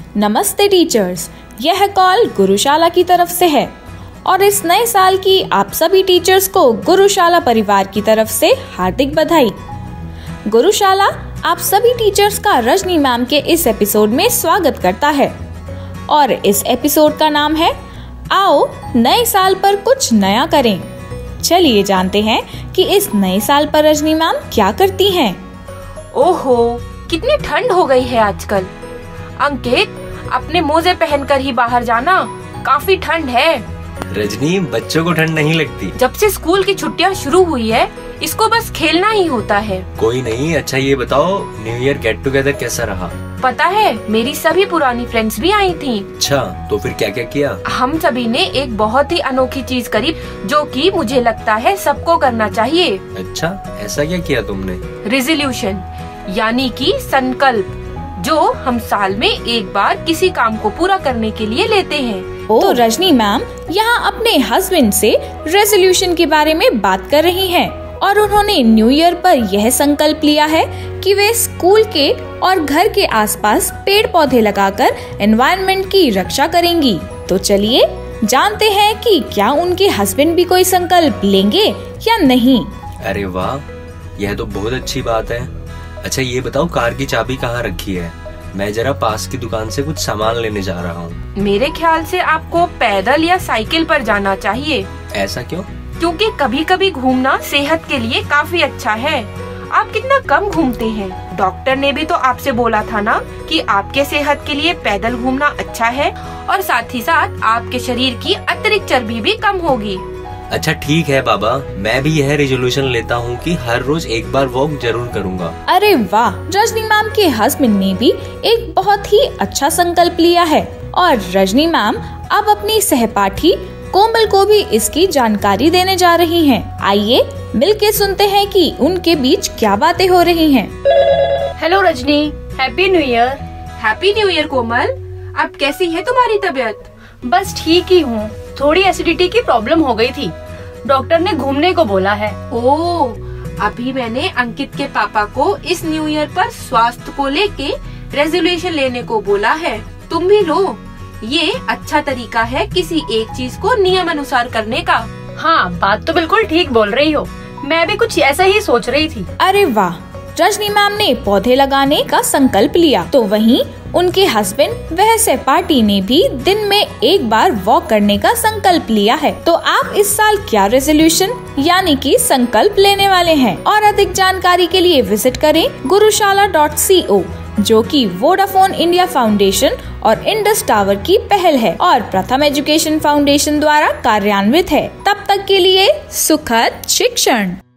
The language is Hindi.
नमस्ते टीचर्स, यह कॉल गुरुशाला की तरफ से है और इस नए साल की आप सभी टीचर्स को गुरुशाला परिवार की तरफ से हार्दिक बधाई। गुरुशाला आप सभी टीचर्स का रजनी मैम के इस एपिसोड में स्वागत करता है और इस एपिसोड का नाम है आओ नए साल पर कुछ नया करें। चलिए जानते हैं कि इस नए साल पर रजनी मैम क्या करती हैं। ओहो, कितनी ठंड हो गई है आजकल। अंकित, अपने मोजे पहनकर ही बाहर जाना, काफी ठंड है। रजनी, बच्चों को ठंड नहीं लगती। जब से स्कूल की छुट्टियां शुरू हुई है, इसको बस खेलना ही होता है। कोई नहीं। अच्छा ये बताओ, न्यू ईयर गेट टुगेदर कैसा रहा? पता है, मेरी सभी पुरानी फ्रेंड्स भी आई थी। अच्छा, तो फिर क्या क्या किया? हम सभी ने एक बहुत ही अनोखी चीज करी, जो कि मुझे लगता है सबको करना चाहिए। अच्छा, ऐसा क्या किया तुमने? रेजोल्यूशन यानी कि संकल्प, जो हम साल में एक बार किसी काम को पूरा करने के लिए लेते हैं। तो रजनी मैम यहाँ अपने हस्बैंड से रेजोल्यूशन के बारे में बात कर रही हैं और उन्होंने न्यू ईयर पर यह संकल्प लिया है कि वे स्कूल के और घर के आसपास पेड़ पौधे लगाकर एनवायरनमेंट की रक्षा करेंगी। तो चलिए जानते हैं कि क्या उनके हस्बैंड भी कोई संकल्प लेंगे या नहीं। अरे वाह, यह तो बहुत अच्छी बात है। अच्छा ये बताओ, कार की चाबी कहाँ रखी है? मैं जरा पास की दुकान से कुछ सामान लेने जा रहा हूँ। मेरे ख्याल से आपको पैदल या साइकिल पर जाना चाहिए। ऐसा क्यों? क्योंकि कभी कभी घूमना सेहत के लिए काफी अच्छा है। आप कितना कम घूमते हैं। डॉक्टर ने भी तो आपसे बोला था ना कि आपके सेहत के लिए पैदल घूमना अच्छा है और साथ ही साथ आपके शरीर की अतिरिक्त चर्बी भी कम होगी। अच्छा ठीक है बाबा, मैं भी यह रेजोल्यूशन लेता हूँ कि हर रोज एक बार वॉक जरूर करूँगा। अरे वाह, रजनी मैम के हस्बैंड ने भी एक बहुत ही अच्छा संकल्प लिया है और रजनी मैम अब अपनी सहपाठी कोमल को भी इसकी जानकारी देने जा रही हैं। आइए मिलके सुनते हैं कि उनके बीच क्या बातें हो रही हैं। Hello Rajni, happy new year. Happy new year Komal. अब कैसी है तुम्हारी तबीयत? बस ठीक ही हूँ, थोड़ी एसिडिटी की प्रॉब्लम हो गई थी, डॉक्टर ने घूमने को बोला है। ओह, अभी मैंने अंकित के पापा को इस न्यू ईयर पर स्वास्थ्य को लेके रेजोल्यूशन लेने को बोला है। तुम भी लो, ये अच्छा तरीका है किसी एक चीज को नियम अनुसार करने का। हाँ, बात तो बिल्कुल ठीक बोल रही हो, मैं भी कुछ ऐसा ही सोच रही थी। अरे वाह, रजनी मैम ने पौधे लगाने का संकल्प लिया, तो वहीं उनके हस्बैंड वह सहपाठी ने भी दिन में एक बार वॉक करने का संकल्प लिया है। तो आप इस साल क्या रेजोल्यूशन यानी कि संकल्प लेने वाले हैं? और अधिक जानकारी के लिए विजिट करें gurushala.co, जो कि वोडाफोन इंडिया फाउंडेशन और इंडस टावर की पहल है और प्रथम एजुकेशन फाउंडेशन द्वारा कार्यान्वित है। तब तक के लिए सुखद शिक्षण।